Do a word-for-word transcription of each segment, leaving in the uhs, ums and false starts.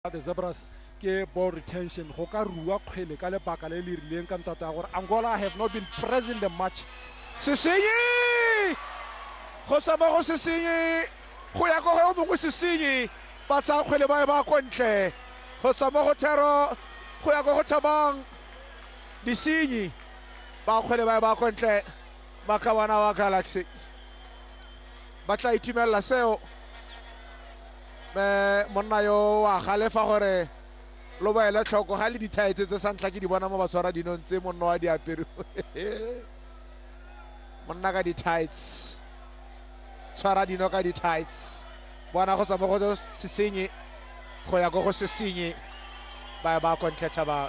The Zebras ke ball retention go ka rua kgwele ka lebaka le le rileng ka ntata gore Angola have not been present in the match. Sesenyi go sama go sesenyi go ya go go mongwe sesenyi ba tsa kgwele ba ba kontle go sama go thero go ya go go thabang disenyi ba kgwele ba ba kontle ba ka bana wa Galaxy ba tla itumela seo me monna yo wa galefa gore lo ba ele tlhoko ga le dithaetse tse santla ke di bona mo ba tshwara dinong tse monna wa di apere monna ka dithaets tshwara dino ka dithaets bona go tsama go sesenyi go ya go go sesenyi ba ba kontleta ba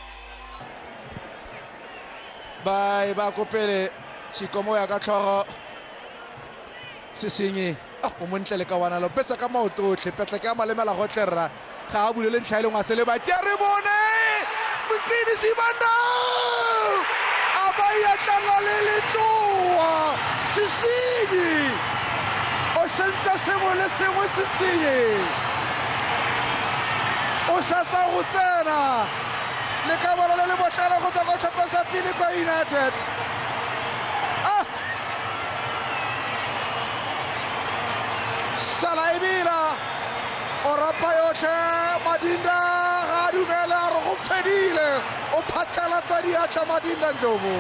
ba ba kopele Chikomo ya ka tlhogo sesenyi ah o montle le ka wana lo petsa ka maoto tle petla ka malemela go tlerra ga a bulele ntlha ile ngwa se le ba ke re bone Mtini Sibanda abaya tlala le letloa sesenyi o sentse sengwe le sengwe sesenyi o sa sa go tsena le ka bona le le botlana go tsa go tlhopha sa pele kwa United ah Salaibila o rapa yotlhe Madinda ga dumela re go fedile o phatlalatsa diatla Madinda Ndlovu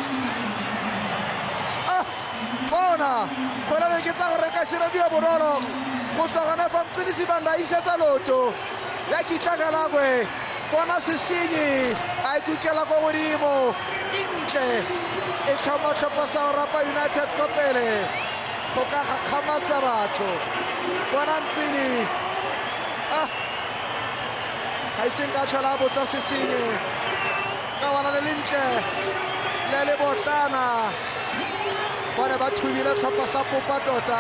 ah bona khola le ke tsa go reka seradio bonolo go sa gona fa Mtini Sibanda isetsa loto ya kitlagalagwe bona sesenyi a ikukela go godimo intle e tlhoma tlhopha sa rapa United kopele go ka kgamatsa batho bona Mtini ah ga iseng ka tshola botsa sesenyi ka bona le lentle le le botlana bona ba thubile tlhopha sa popa tota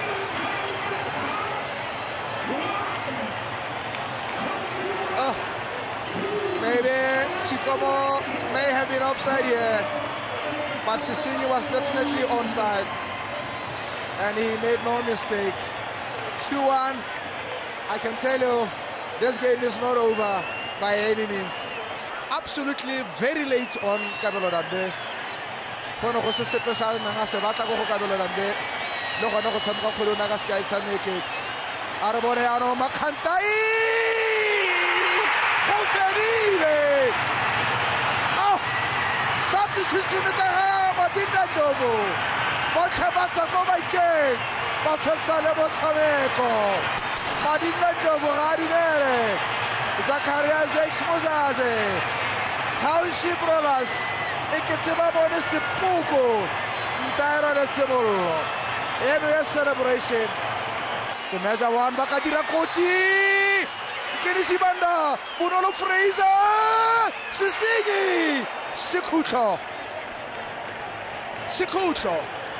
ah maybe Chikomo may have been offside here but Sesenyi was definitely onside and he made no mistake. two one, I can tell you this game is not over by any means. Absolutely very late on Kabelo Dambe. Kono go se sepe sa nanga se batla go go Kabelo Dambe le gona go tshameka kgwele na ka Sky Tshameke a re bone ano Makhantai go fedile ah substitution tsa Madinda Ndlovu ba tlhabatsa go baikeng ba fesa le motshameko Madinda Ndlovu ga dumele Zacharias X Mozaze Township Rollers e ke tseba bone sepuku ntaero le sebollo eno ya celebration ke measure one ba ka dira kotsi Mtini Sibanda Bonolo Fraser sesenyi sekhutlo sekhutlo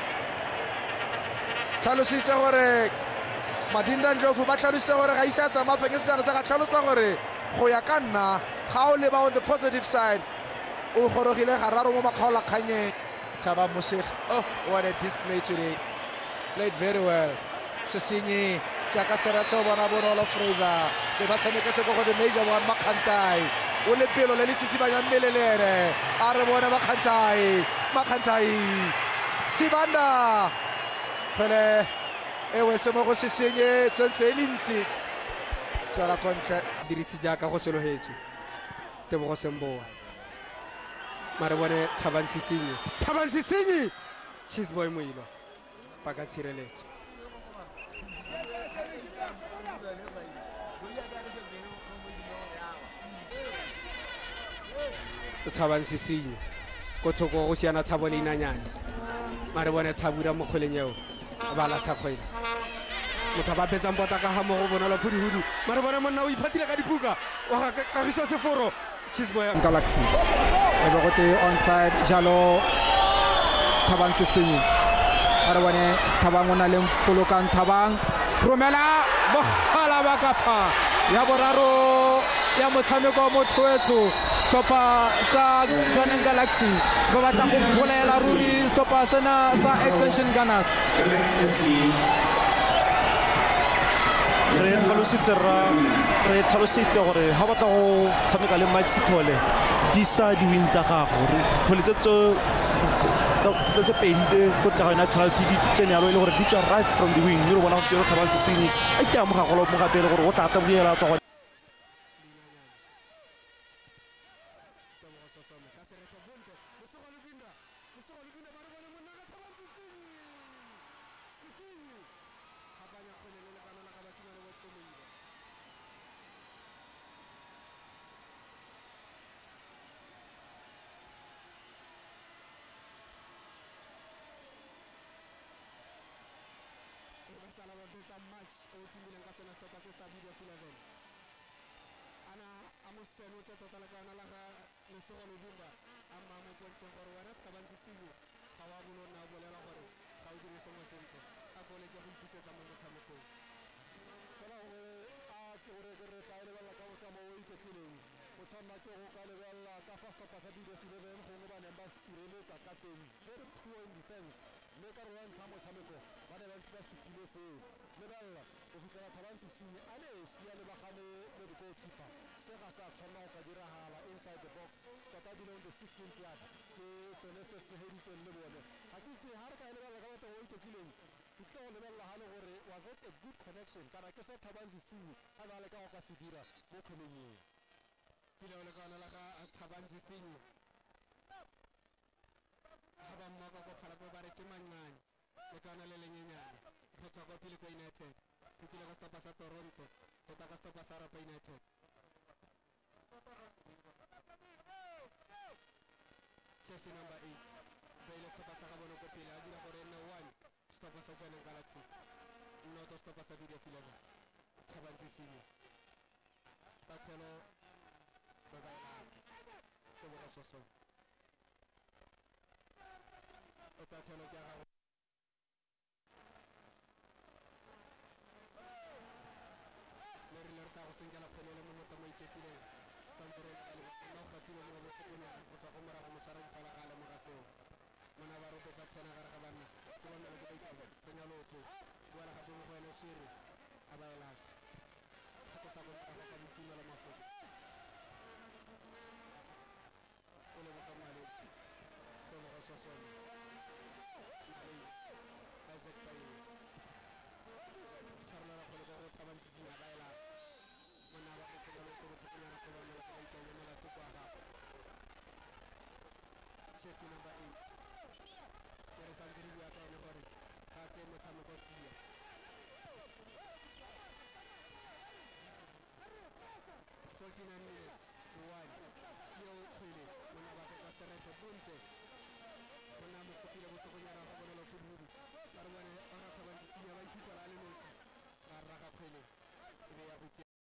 tlhalositse gore Madinda Ndlovu ba tlhalositse gore ga isa tsama feke sejana sa ga tlhalosa gore go ya ka nna ga o leba on the positive side o gorogile ga raro mo makgaola kganyeng Thaba Mosegi oh what a display today played very well sesenyi jaaka seratho bona Bonolo Fraser be ba tshameketse go the major one Makhantai o le pelo le le tsitsibanya mmele le ene a re bone Makhantai Makhantai Sibanda pele ewe se mo go sesenye tsentse lintsi tsala kontle dirisi jaaka go selogetswe Tebogo Semboa mare bone Thabang Sesenyi Thabang Sesenyi Cheese Boy Moilwa ba ka tshireletso Thabang Sesenyi go thoko go siana Thabo le inanyane mare bone Thabura mo kgoleng eo ba la thakgwele motho ba betsa mpota ka ha mo go bona la phudihudu mare bona monna o iphatile ka dipuka o ga kagiso seforo Cheese Boy Galaxy e be go te onside jalo Thabang Sesenyi are bone Thabang o na le polokang Thabang romela mogala ba ka pha ya boraro ya motshameko mo Thwetso stopa sa Jwaneng Galaxy ba batla go bolela ruri stopa sena sa Extension Gunners re tlhalositse ra re tlhalositse gore ha batla go tshameka le Mike Sithole di sa di-win tsa gago kgwele tse pedi tse ko tla natural t di tsene yalo e le gore di tswa right from the wing mme re bona go tsere Thabang Sesenyi a iteamoga golo mo gapele gore o tla tabogela tswa Chelsea number eight. Bailey stopper sa kabono ko pila. Gira ko rin na one. Stopper sa dyan ng Galaxy. Noto stopper sa video filaga. Thabang Sesenyi. Tatelo. Babay lahat. Tubo ka soso. O tatelo kaya ka. Lori-lori ka ako singgala po nila mga sa may ketile. Sandro no khatilo mo mo kunya ko ta umara ko masarang pala kala makaseo mana baro pe sa tsena gara kabana ko na ko dai ko tsenya loto wala ka mo ko na shiri abayla ko sa ko ka ka bi kila mafo ole mo kamale ko mo so so Isaac Pai sarla ra ko ko Thabang Sesenyi abayla mana ba ko tsena ko ko tsena ko na Chelsea number eight. There is Andrew Yata on the body. Kate Motshameko Tia.